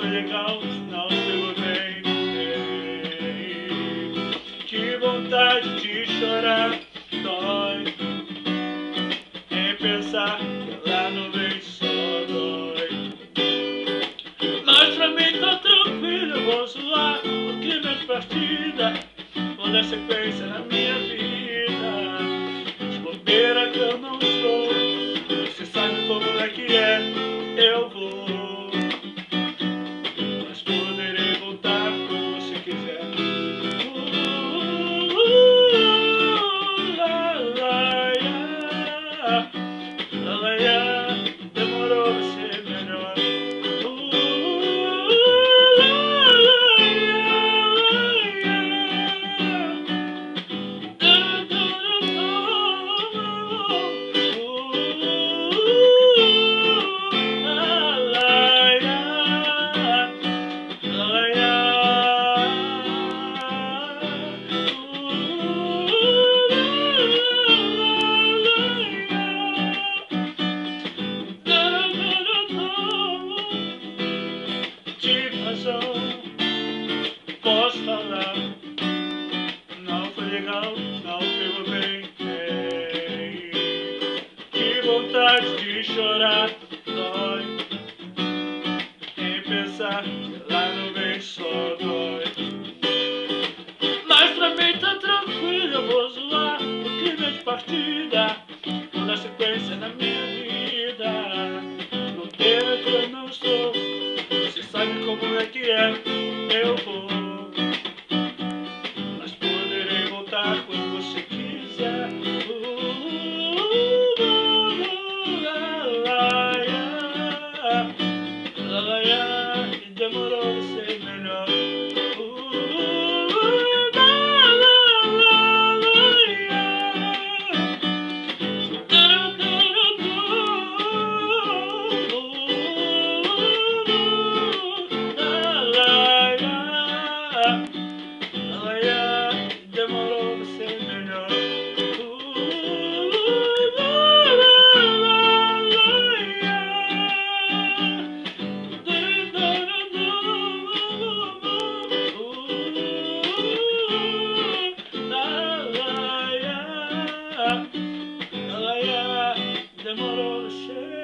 foi legal, não pegou bem. Que vontade de chorar, dói em pensar que ela não vem, só dói. Mas pra mim tá tranquilo, eu vou zoar o clima de partida, vou dar sequência na minha vida. De bobeira que eu não estou, você sabe como é que é, eu vou. Mas poderei voltar quando você quiser. Demorou pra ser melhor. Tive razão, posso falar. Não foi legal, não pegou bem. Que vontade de chorar, dói em pensar que ela não vem, só dói. Mas pra mim tá tranquilo, eu vou zoar o clima de partida, vou dar sequência na minha vida. Não pena que eu não estou, você sabe como é que é, eu vou. Mas poderei voltar quando você quiser. E demorou pra ser melhor. Demorou pra ser melhor. Demorou pra ser